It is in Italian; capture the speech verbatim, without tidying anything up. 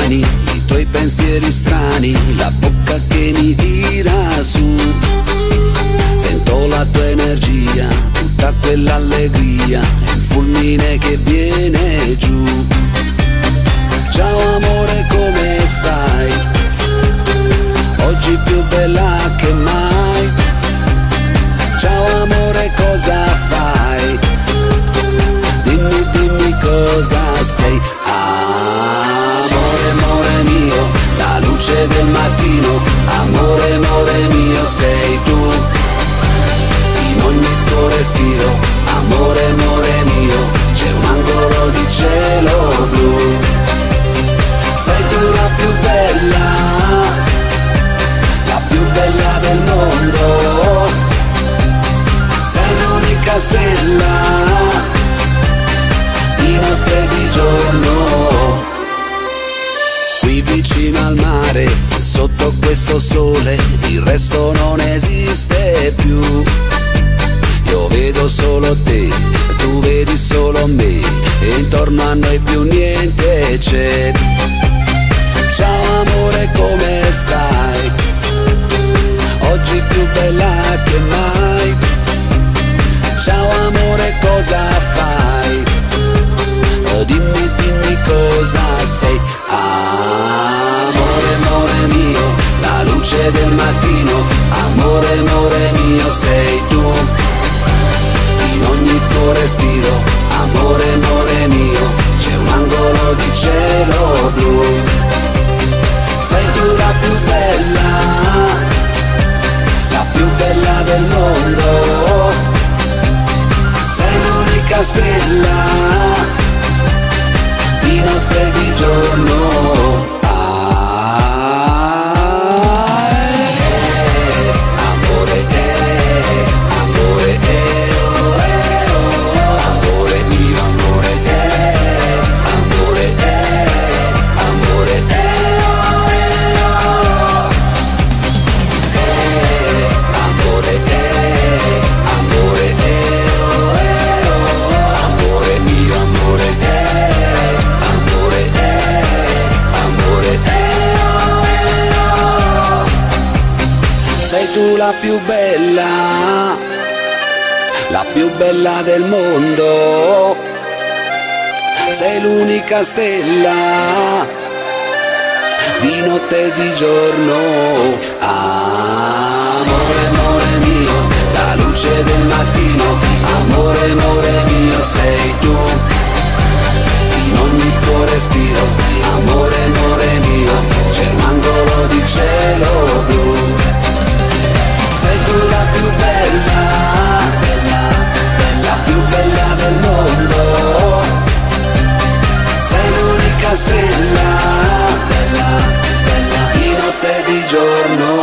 mani, i tuoi pensieri strani, la bocca che mi tira su. Sento la tua energia, tutta quell'allegria, è il fulmine che viene giù. Ciao amore, come stai? Oggi più bella che mai. Ciao amore, cosa fai? Dimmi, dimmi cosa sei. Amore, amore mio, la luce del mattino. Amore, amore mio, sei tu. In ogni tuo respiro. Amore, amore mio, c'è un angolo di cielo blu. Sei tu la più bella, la più bella del mondo. Sei l'unica stella, di notte e di giorno. Qui vicino al mare, sotto questo sole, il resto non esiste più. Io vedo solo te, tu vedi solo me, e intorno a noi più niente c'è. Ciao amore, come stai? Oggi più bella che mai. Ciao amore, cosa fai? Oh, dimmi, dimmi cosa sei. Amore, amore mio, la luce del mattino. Amore, amore mio, sei tu. In ogni tuo respiro. Amore, amore mio, c'è un angolo di cielo blu. Sei tu la più bella, la più bella del mondo. Sei l'unica stella, di notte e di giorno. Ah, eh, amore, eh, amore, eh, oh, eh, oh, amore mio, amore, eh, amore, eh, amore, eh, oh, eh, oh, eh, amore, eh, amore, eh, oh, eh, oh, amore mio, amore, eh, amore, eh, amore, eh, oh, eh, oh. Sei tu la più bella, la più bella del mondo. Sei l'unica stella, di notte e di giorno. Amore, amore mio, la luce del mattino. Amore, amore mio, sei tu. In ogni tuo respiro. Amore, amore mio, c'è un angolo di cielo blu. Sei tu la più bella, la più bella del mondo. Sei l'unica stella, di notte e di giorno.